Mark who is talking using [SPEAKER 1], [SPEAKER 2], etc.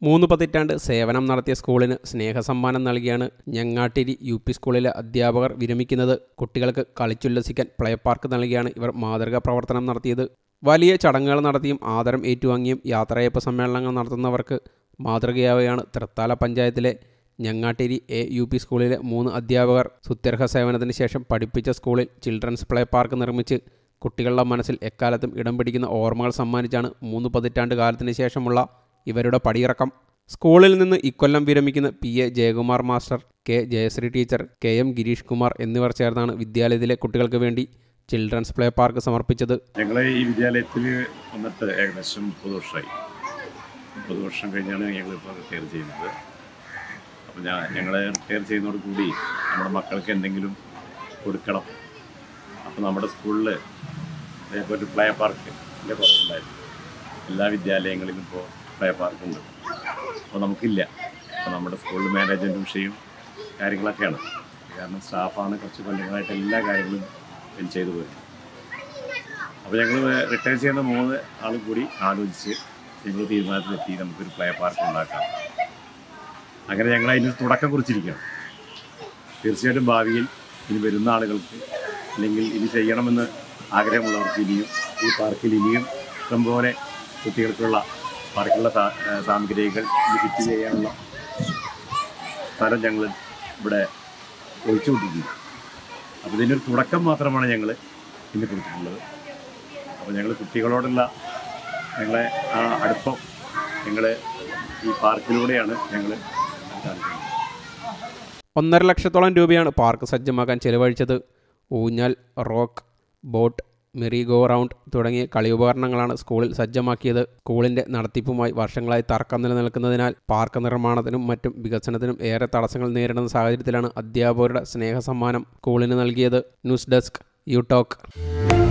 [SPEAKER 1] 3 പതിറ്റാണ്ട് സേവനം നടത്തിയ സ്കൂളിന് സ്നേഹസമ്മാനം നൽകിയാണ് ഞങ്ങാട്ടിരി UP സ്കൂളിലെ അധ്യാപകർ വിരമിക്കുന്നത്. കുട്ടികൾക്ക് കളിച്ചുല്ലസിക്കാൻ പ്ലേ പാർക്ക് നൽകിയാണ് ഇവർ മാതൃകാ പ്രവർത്തനം നടത്തിയത്. വലിയ ചടങ്ങുകൾ നടത്തിയും ആദരം ഏറ്റുവാങ്ങിയും യാത്രയയപ്പ് സമ്മേളനങ്ങൾ നടത്തുന്നവർക്ക് മാതൃകയാവുകയാണ് തൃത്താല പഞ്ചായത്തിലെ ഞങ്ങാട്ടിരി UP സ്കൂളിലെ 3 അധ്യാപകർ. സുത്യർഹ സേവനത്തിന് ശേഷം പഠിപ്പിച്ച സ്കൂളിൽ ചിൽഡ്രൻസ് പ്ലേ പാർക്ക് നിർമ്മിച്ച് കുട്ടികളുടെ മനസ്സിൽ എക്കാലത്തും ഇടം പിടിക്കുന്ന ഓർമ്മകൾ സമ്മാനിച്ചാണ് 3 പതിറ്റാണ്ട് കാലത്തിന് ശേഷമുള്ള ഇവരുടെ പടിയിറക്കം. സ്കൂളിൽ നിന്ന് ഇക്കൊല്ലം വിരമിക്കുന്ന PA Jayakumar master, K Jayasree teacher, KM Gireesh Kumar എന്നിവർ ചേർന്നാണ് വിദ്യാലയത്തിലെ കുട്ടികൾക്ക് വേണ്ടി ചിൽഡ്രൻസ് പ്ലേ പാർക്ക് സമർപ്പിച്ചത്.
[SPEAKER 2] ഞങ്ങളെ ഈ വിദ്യാലയത്തിൽ വന്നിട്ട് ഏകദേശം 30 വർഷമായി. 30 വർഷം കഴിഞ്ഞാണ് ഞങ്ങളിപ്പോൾ റിട്ടയർ ചെയ്യുന്നത്. അപ്പോൾ ഞങ്ങൾ റിട്ടയർ ചെയ്യുന്നതോടുകൂടി നമ്മുടെ മക്കൾക്ക് എന്തെങ്കിലും കൊടുക്കണം. അപ്പോൾ നമ്മുടെ സ്കൂളിൽ ഒരു പ്ലേ പാർക്കിൻ്റെ കുറവുണ്ടായിരുന്നു. എല്ലാ വിദ്യാലയങ്ങളിലും ഇപ്പോൾ പ്ലേ പാർക്കുണ്ട്. അപ്പോൾ നമുക്കില്ല. അപ്പോൾ നമ്മുടെ സ്കൂളിൽ മാനേജ്മെൻറ്റ് വിഷയം കാര്യങ്ങളൊക്കെയാണ്. കാരണം സ്റ്റാഫാണ് കുറച്ച് കൊല്ലങ്ങളായിട്ട് എല്ലാ കാര്യങ്ങളും ചെയ്തു പോയത്. അപ്പോൾ ഞങ്ങൾ റിട്ടയർ ചെയ്യുന്ന 3 ആൾ കൂടി ആലോചിച്ച് ഞങ്ങൾ തീരുമാനത്തിലെത്തി നമുക്കൊരു പ്ലേ പാർക്ക് ഉണ്ടാക്കാം. അങ്ങനെ ഞങ്ങൾ അതിന് തുടക്കം കുറിച്ചിരിക്കുകയാണ്. തീർച്ചയായിട്ടും ഭാവിയിൽ ഇനി വരുന്ന ആളുകൾക്ക് അല്ലെങ്കിൽ ഇനി ചെയ്യണമെന്ന് ആഗ്രഹമുള്ളവർക്ക് ഇനിയും ഈ പാർക്കിൽ ഇനിയും ഇഷ്ടംപോലെ കുട്ടികൾക്കുള്ള പാർക്കുള്ള സാമഗ്രികൾ ഫിറ്റ് ചെയ്യാനുള്ള സ്ഥലം ഞങ്ങൾ ഇവിടെ ഒഴിച്ചു വിട്ടിട്ടുണ്ട്. അപ്പോൾ ഇതിനൊരു തുടക്കം മാത്രമാണ് ഞങ്ങൾ ഇന്ന് കൊടുത്തിട്ടുള്ളത്. അപ്പോൾ ഞങ്ങൾ കുട്ടികളോടുള്ള ഞങ്ങളെ ആ അടുപ്പം ഞങ്ങൾ ഈ പാർക്കിലൂടെയാണ് ഞങ്ങൾ കാണിക്കുന്നത്.
[SPEAKER 1] 1.5 ലക്ഷത്തോളം രൂപയാണ് പാർക്ക് സജ്ജമാക്കാൻ ചെലവഴിച്ചത്. ഊഞ്ഞാൽ, rock, boat, merry go round തുടങ്ങിയ കളിയുപകരണങ്ങളാണ് സ്കൂളിൽ സജ്ജമാക്കിയത്. സ്കൂളിൻ്റെ നടത്തിപ്പുമായി വർഷങ്ങളായി തർക്കം നിലനിൽക്കുന്നതിനാൽ പാർക്ക് നിർമ്മാണത്തിനും മറ്റും വികസനത്തിനും ഏറെ തടസ്സങ്ങൾ നേരിടുന്ന സാഹചര്യത്തിലാണ് അധ്യാപകരുടെ സ്നേഹസമ്മാനം സ്കൂളിന് നൽകിയത്. News desk, you talk.